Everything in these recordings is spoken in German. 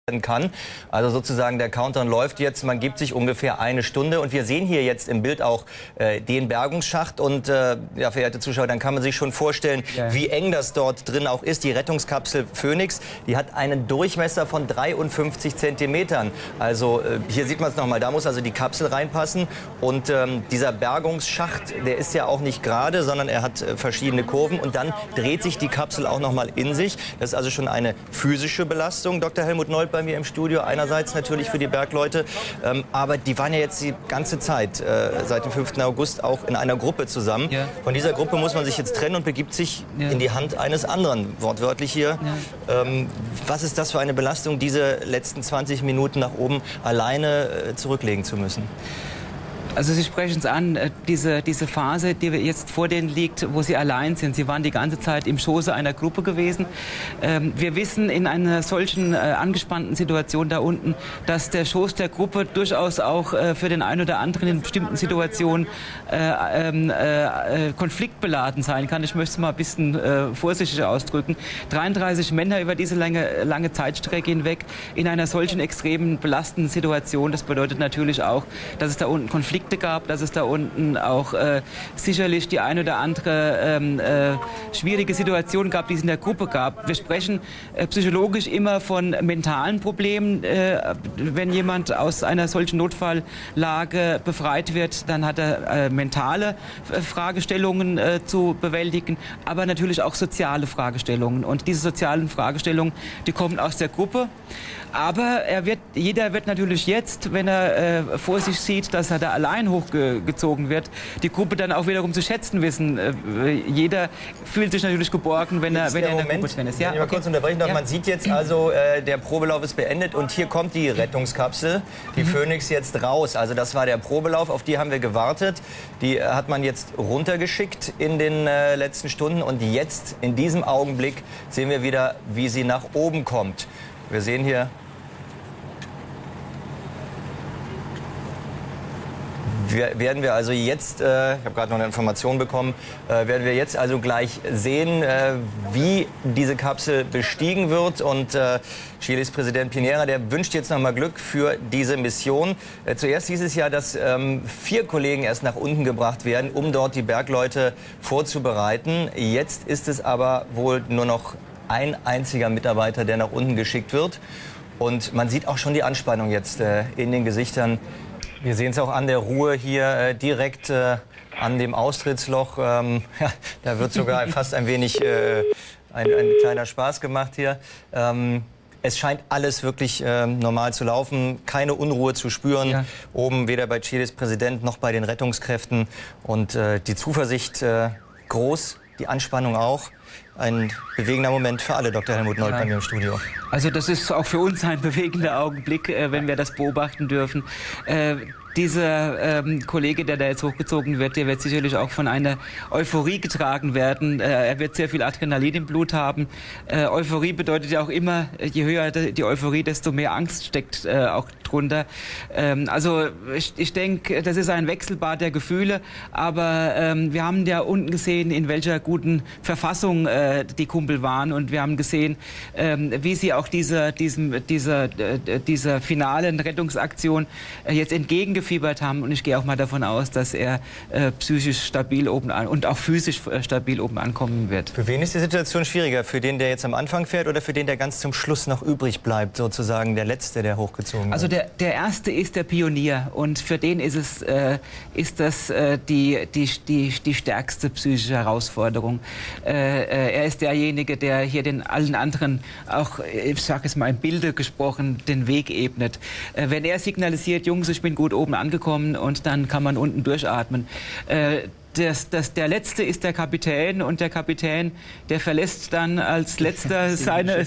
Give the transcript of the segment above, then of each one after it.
kann. Also sozusagen der Countdown läuft jetzt, man gibt sich ungefähr eine Stunde und wir sehen hier jetzt im Bild auch den Bergungsschacht und ja, verehrte Zuschauer, dann kann man sich schon vorstellen, wie eng das dort drin auch ist. Die Rettungskapsel Phoenix, die hat einen Durchmesser von 53 Zentimetern. Also hier sieht man es nochmal, da muss also die Kapsel reinpassen und dieser Bergungsschacht, der ist ja auch nicht gerade, sondern er hat verschiedene Kurven und dann dreht sich die Kapsel auch nochmal in sich. Das ist also schon eine physische Belastung, Dr. Helmut Nold bei mir im Studio, einerseits natürlich für die Bergleute, aber die waren ja jetzt die ganze Zeit, seit dem 5. August, auch in einer Gruppe zusammen. Ja. Von dieser Gruppe muss man sich jetzt trennen und begibt sich in die Hand eines anderen, wortwörtlich hier. Ja. Was ist das für eine Belastung, diese letzten 20 Minuten nach oben alleine zurücklegen zu müssen? Also Sie sprechen es an, diese Phase, die jetzt vor denen liegt, wo Sie allein sind. Sie waren die ganze Zeit im Schoße einer Gruppe gewesen. Wir wissen in einer solchen angespannten Situation da unten, dass der Schoß der Gruppe durchaus auch für den einen oder anderen in bestimmten Situationen konfliktbeladen sein kann. Ich möchte es mal ein bisschen vorsichtig ausdrücken. 33 Männer über diese lange Zeitstrecke hinweg in einer solchen extremen belastenden Situation. Das bedeutet natürlich auch, dass es da unten Konflikte gab, dass es da unten auch sicherlich die eine oder andere schwierige Situation gab, die es in der Gruppe gab. Wir sprechen psychologisch immer von mentalen Problemen. Wenn jemand aus einer solchen Notfalllage befreit wird, dann hat er mentale Fragestellungen zu bewältigen, aber natürlich auch soziale Fragestellungen. Und diese sozialen Fragestellungen, die kommen aus der Gruppe. Aber jeder wird natürlich jetzt, wenn er vor sich sieht, dass er da allein hochgezogen wird, die Gruppe dann auch wiederum zu schätzen wissen. Jeder fühlt sich natürlich geborgen, wenn er in der Gruppe drin ist. Ja, mal kurz unterbrechen darf. Ja. Man sieht jetzt also, der Probelauf ist beendet und hier kommt die Rettungskapsel, die Phoenix, jetzt raus. Also das war der Probelauf, auf die haben wir gewartet. Die hat man jetzt runtergeschickt in den letzten Stunden und jetzt, in diesem Augenblick, sehen wir wieder, wie sie nach oben kommt. Wir sehen hier, werden wir also jetzt, ich habe gerade noch eine Information bekommen, werden wir jetzt also gleich sehen, wie diese Kapsel bestiegen wird. Und Chiles Präsident Piñera, der wünscht jetzt noch mal Glück für diese Mission. Zuerst hieß es ja, dass 4 Kollegen erst nach unten gebracht werden, um dort die Bergleute vorzubereiten. Jetzt ist es aber wohl nur noch ein einziger Mitarbeiter, der nach unten geschickt wird. Und man sieht auch schon die Anspannung jetzt in den Gesichtern. Wir sehen es auch an der Ruhe hier direkt an dem Austrittsloch. Ja, da wird sogar fast ein wenig ein kleiner Spaß gemacht hier. Es scheint alles wirklich normal zu laufen, keine Unruhe zu spüren. Ja. Oben weder bei Chiles Präsident noch bei den Rettungskräften. Und die Zuversicht groß, die Anspannung auch. Ein bewegender Moment für alle, Dr. Helmut Nold, bei mir im Studio. Also das ist auch für uns ein bewegender Augenblick, wenn wir das beobachten dürfen. Dieser Kollege, der da jetzt hochgezogen wird, der wird sicherlich auch von einer Euphorie getragen werden. Er wird sehr viel Adrenalin im Blut haben. Euphorie bedeutet ja auch immer, je höher die Euphorie, desto mehr Angst steckt auch drunter. Also ich denke, das ist ein Wechselbad der Gefühle. Aber wir haben ja unten gesehen, in welcher guten Verfassung die Kumpel waren. Und wir haben gesehen, wie sie auch dieser finalen Rettungsaktion jetzt entgegengefiebert haben. Und ich gehe auch mal davon aus, dass er psychisch stabil oben und auch physisch stabil oben ankommen wird. Für wen ist die Situation schwieriger? Für den, der jetzt am Anfang fährt, oder für den, der ganz zum Schluss noch übrig bleibt, sozusagen der Letzte, der hochgezogen wird? Also der Erste ist der Pionier und für den ist das die stärkste psychische Herausforderung. Er ist derjenige, der hier allen anderen auch, ich sage es mal im Bilde gesprochen, den Weg ebnet. Wenn er signalisiert, Jungs, ich bin gut oben angekommen, und dann kann man unten durchatmen. Der Letzte ist der Kapitän, und der Kapitän, der verlässt dann als Letzter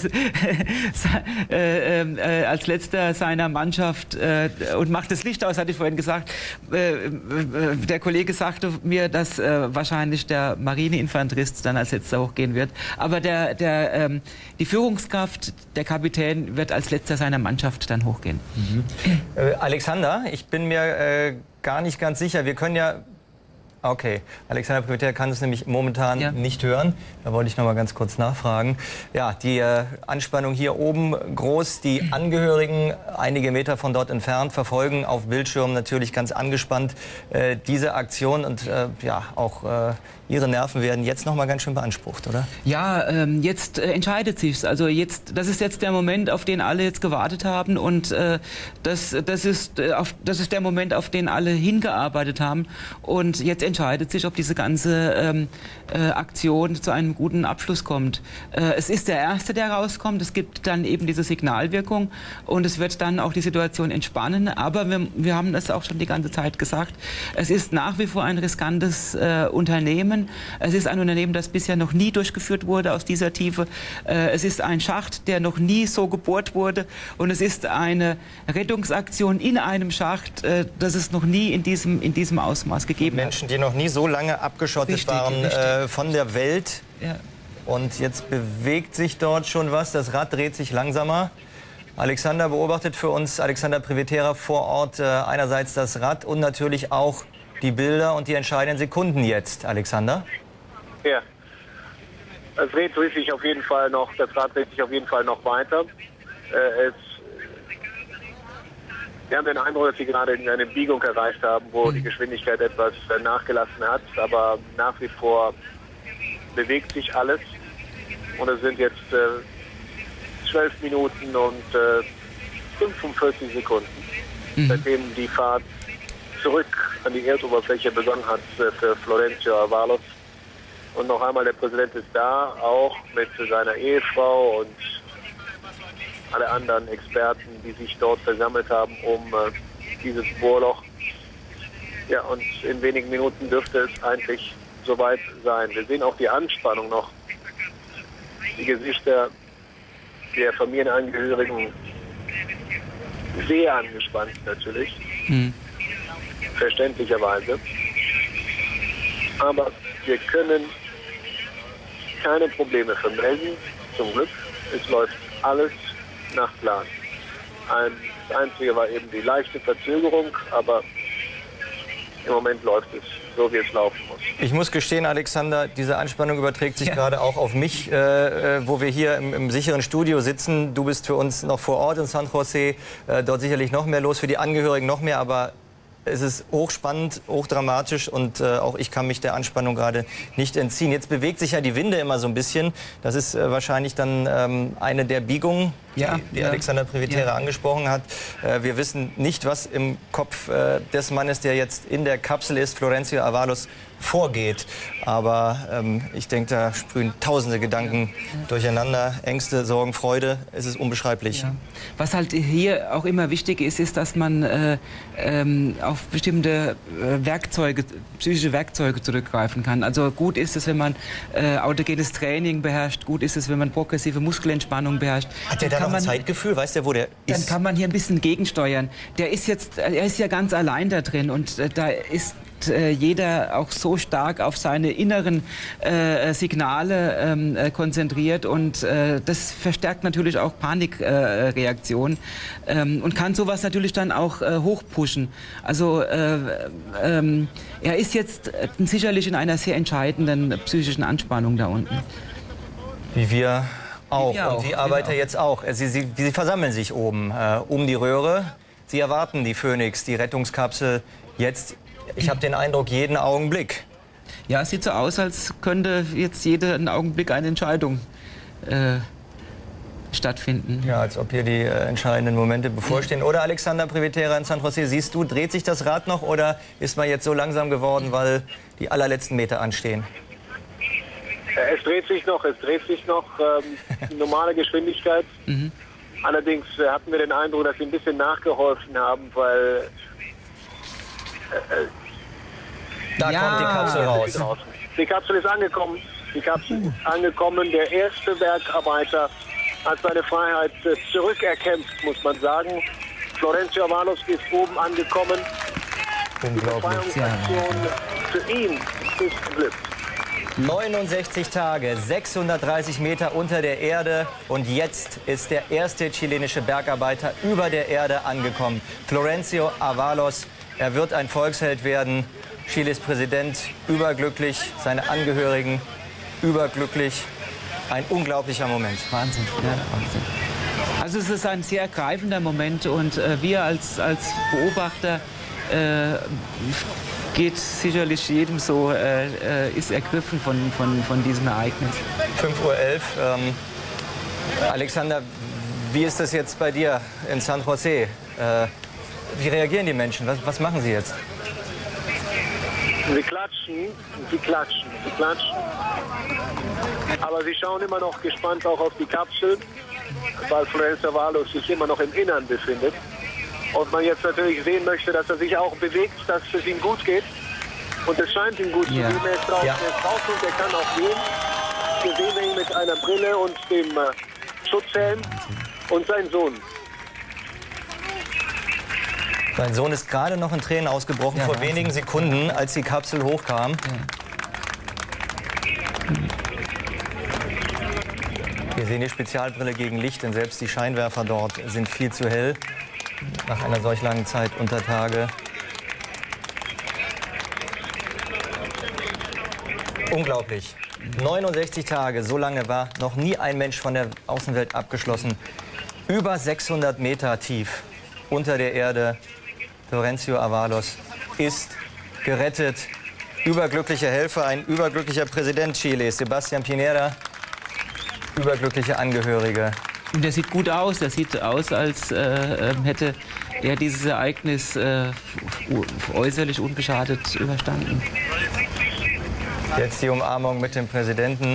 seiner Mannschaft und macht das Licht aus, hatte ich vorhin gesagt. Der Kollege sagte mir, dass wahrscheinlich der Marineinfanterist dann als Letzter hochgehen wird. Aber die Führungskraft, der Kapitän, wird als Letzter seiner Mannschaft dann hochgehen. Alexander, ich bin mir gar nicht ganz sicher. Wir können ja Okay, Alexander Privitera kann es nämlich momentan nicht hören. Da wollte ich noch mal ganz kurz nachfragen. Ja, die Anspannung hier oben groß. Die Angehörigen, einige Meter von dort entfernt, verfolgen auf Bildschirmen natürlich ganz angespannt diese Aktion. Und ja, auch Ihre Nerven werden jetzt noch mal ganz schön beansprucht, oder? Ja, jetzt entscheidet sich's. Also das ist jetzt der Moment, auf den alle jetzt gewartet haben. Und das ist der Moment, auf den alle hingearbeitet haben. Und jetzt entscheidet sich, ob diese ganze Aktion zu einem guten Abschluss kommt. Es ist der erste, der rauskommt. Es gibt dann eben diese Signalwirkung und es wird dann auch die Situation entspannen. Aber wir haben das auch schon die ganze Zeit gesagt. Es ist nach wie vor ein riskantes Unternehmen. Es ist ein Unternehmen, das bisher noch nie durchgeführt wurde aus dieser Tiefe. Es ist ein Schacht, der noch nie so gebohrt wurde. Und es ist eine Rettungsaktion in einem Schacht, das es noch nie in diesem Ausmaß gegeben hat. Menschen, die noch nie so lange abgeschottet waren von der Welt. Ja. Und jetzt bewegt sich dort schon was. Das Rad dreht sich langsamer. Alexander beobachtet für uns, Alexander Privitera vor Ort, einerseits das Rad und natürlich auch die Bilder und die entscheidenden Sekunden jetzt. Alexander? Ja, es dreht sich auf jeden Fall noch, das Rad dreht sich auf jeden Fall noch weiter. Wir haben den Eindruck, dass sie gerade eine Biegung erreicht haben, wo die Geschwindigkeit etwas nachgelassen hat, aber nach wie vor bewegt sich alles. Und es sind jetzt 12 Minuten und 45 Sekunden, seitdem die Fahrt zurück an die Erdoberfläche begonnen hat für Florencio Avalos. Und noch einmal, der Präsident ist da, auch mit seiner Ehefrau und alle anderen Experten, die sich dort versammelt haben, um dieses Bohrloch. Ja, und in wenigen Minuten dürfte es eigentlich soweit sein. Wir sehen auch die Anspannung noch. Die Gesichter der Familienangehörigen sehr angespannt natürlich. Verständlicherweise. Aber wir können keine Probleme vermelden, zum Glück. Es läuft alles nach Plan. Das Einzige war eben die leichte Verzögerung, aber im Moment läuft es so, wie es laufen muss. Ich muss gestehen, Alexander, diese Anspannung überträgt sich gerade auch auf mich, wo wir hier im sicheren Studio sitzen. Du bist für uns noch vor Ort in San José, dort sicherlich noch mehr los, für die Angehörigen noch mehr, aber es ist hochspannend, hochdramatisch und auch ich kann mich der Anspannung gerade nicht entziehen. Jetzt bewegt sich ja die Winde immer so ein bisschen. Das ist wahrscheinlich dann eine der Biegungen, die Alexander Privitera angesprochen hat. Wir wissen nicht, was im Kopf des Mannes, der jetzt in der Kapsel ist, Florencio Avalos, vorgeht. Aber ich denke, da sprühen tausende Gedanken durcheinander. Ängste, Sorgen, Freude. Es ist unbeschreiblich. Ja. Was halt hier auch immer wichtig ist, ist, dass man auf bestimmte psychische Werkzeuge zurückgreifen kann. Also gut ist es, wenn man autogenes Training beherrscht. Gut ist es, wenn man progressive Muskelentspannung beherrscht. Hat der da noch ein Zeitgefühl? Weiß der, wo der ist? Dann kann man hier ein bisschen gegensteuern. Er ist ja ganz allein da drin und da ist jeder auch so stark auf seine inneren Signale konzentriert und das verstärkt natürlich auch Panikreaktionen und kann sowas natürlich dann auch hochpushen. Also er ist jetzt sicherlich in einer sehr entscheidenden psychischen Anspannung da unten. Wie wir auch. Und die Arbeiter jetzt auch. Sie versammeln sich oben um die Röhre. Sie erwarten die Phoenix, die Rettungskapsel jetzt. Ich habe den Eindruck, jeden Augenblick. Ja, es sieht so aus, als könnte jetzt jeden Augenblick eine Entscheidung stattfinden. Ja, als ob hier die entscheidenden Momente bevorstehen. Oder Alexander Privitera in San José, siehst du, dreht sich das Rad noch oder ist man jetzt so langsam geworden, weil die allerletzten Meter anstehen? Es dreht sich noch, normale Geschwindigkeit. Allerdings hatten wir den Eindruck, dass sie ein bisschen nachgeholfen haben, weil da kommt die Kapsel raus. Die Kapsel ist angekommen. Der erste Bergarbeiter hat seine Freiheit zurückerkämpft, muss man sagen. Florencio Avalos ist oben angekommen. Unglaublich. Die Befreiungsaktion für ihn ist geglückt. 69 Tage, 630 Meter unter der Erde und jetzt ist der erste chilenische Bergarbeiter über der Erde angekommen. Florencio Avalos, er wird ein Volksheld werden. Chiles Präsident überglücklich, seine Angehörigen überglücklich. Ein unglaublicher Moment. Wahnsinn, ja, Wahnsinn. Also es ist ein sehr ergreifender Moment und wir als Beobachter geht sicherlich jedem so, ist ergriffen von diesem Ereignis. 5:11 Uhr. Alexander, wie ist das jetzt bei dir in San Jose? Wie reagieren die Menschen? Was machen sie jetzt? Sie klatschen, sie klatschen, sie klatschen. Aber sie schauen immer noch gespannt auch auf die Kapsel, weil Florencio Avalos sich immer noch im Innern befindet. Und man jetzt natürlich sehen möchte, dass er sich auch bewegt, dass es ihm gut geht. Und es scheint ihm gut zu gehen. Er ist draußen, er ist draußen und er kann auch gehen. Hier sehen wir ihn mit einer Brille und dem Schutzhelm und sein Sohn. Sein Sohn ist gerade noch in Tränen ausgebrochen, vor wenigen Sekunden, als die Kapsel hochkam. Wir sehen die Spezialbrille gegen Licht, denn selbst die Scheinwerfer dort sind viel zu hell. Nach einer solch langen Zeit unter Tage. Unglaublich. 69 Tage, so lange war noch nie ein Mensch von der Außenwelt abgeschlossen. Über 600 Meter tief unter der Erde. Florencio Avalos ist gerettet. Überglückliche Helfer, ein überglücklicher Präsident Chiles, Sebastián Piñera. Überglückliche Angehörige. Und der sieht gut aus. Der sieht aus, als hätte er dieses Ereignis äußerlich unbeschadet überstanden. Jetzt die Umarmung mit dem Präsidenten.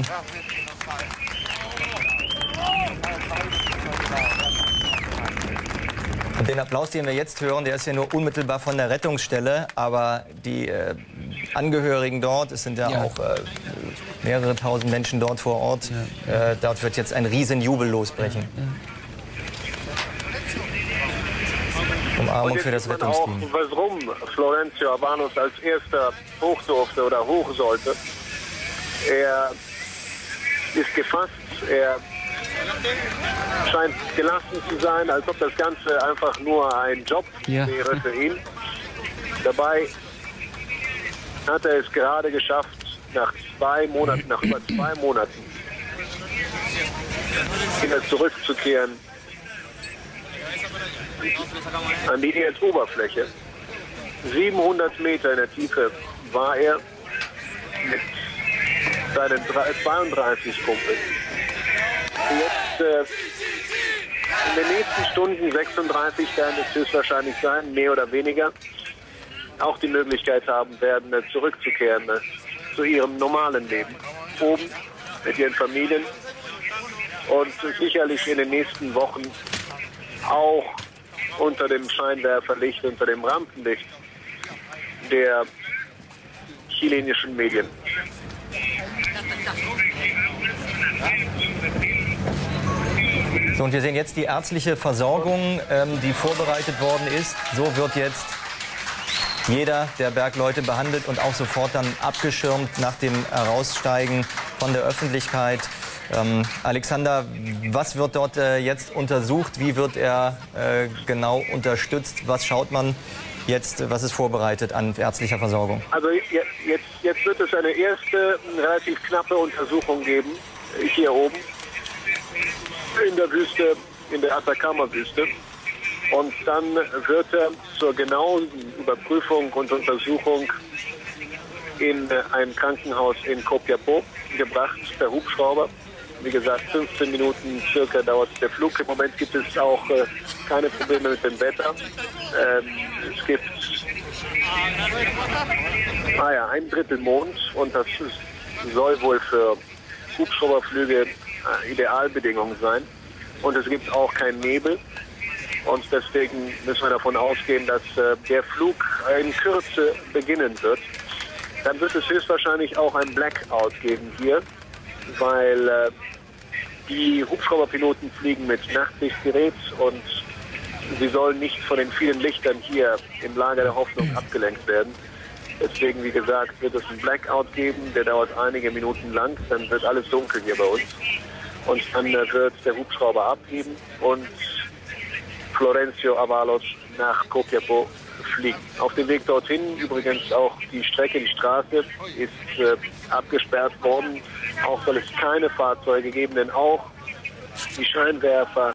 Und den Applaus, den wir jetzt hören, der ist ja nur unmittelbar von der Rettungsstelle. Aber die Angehörigen dort, es sind ja auch mehrere tausend Menschen dort vor Ort, dort wird jetzt ein Riesenjubel losbrechen. Umarmung für das Rettungsteam. Auch, warum Florencio Avalos als erster hoch durfte oder hoch sollte. Er ist gefasst, er scheint gelassen zu sein, als ob das Ganze einfach nur ein Job wäre für ihn. Dabei hat er es gerade geschafft, nach über 2 Monaten wieder zurückzukehren an die Erdoberfläche. 700 Meter in der Tiefe war er mit seinen 32 Kumpels. Jetzt in den nächsten Stunden, 36 werden es höchstwahrscheinlich sein, mehr oder weniger, auch die Möglichkeit haben werden, zurückzukehren zu ihrem normalen Leben. Oben mit ihren Familien und sicherlich in den nächsten Wochen auch unter dem Scheinwerferlicht, unter dem Rampenlicht der chilenischen Medien. So, und wir sehen jetzt die ärztliche Versorgung, die vorbereitet worden ist. So wird jetzt jeder der Bergleute behandelt und auch sofort dann abgeschirmt nach dem Heraussteigen von der Öffentlichkeit. Alexander, was wird dort jetzt untersucht? Wie wird er genau unterstützt? Was schaut man jetzt, was ist vorbereitet an ärztlicher Versorgung? Also jetzt wird es eine erste relativ knappe Untersuchung geben, hier oben in der Wüste, in der Atacama-Wüste. Und dann wird er zur genauen Überprüfung und Untersuchung in ein Krankenhaus in Copiapó gebracht, per Hubschrauber. Wie gesagt, 15 Minuten circa dauert der Flug. Im Moment gibt es auch keine Probleme mit dem Wetter. Es gibt ein Drittel Mond und das soll wohl für Hubschrauberflüge Idealbedingungen sein. Und es gibt auch keinen Nebel. Und deswegen müssen wir davon ausgehen, dass der Flug in Kürze beginnen wird. Dann wird es höchstwahrscheinlich auch ein Blackout geben hier, weil die Hubschrauberpiloten fliegen mit Nachtsichtgerät und sie sollen nicht von den vielen Lichtern hier im Lager der Hoffnung abgelenkt werden. Deswegen, wie gesagt, wird es einen Blackout geben, der dauert einige Minuten lang, dann wird alles dunkel hier bei uns. Und dann wird der Hubschrauber abheben und Florencio Avalos nach Copiapó fliegen. Auf dem Weg dorthin übrigens auch die Strecke, die Straße ist abgesperrt worden. Auch soll es keine Fahrzeuge geben, denn auch die Scheinwerfer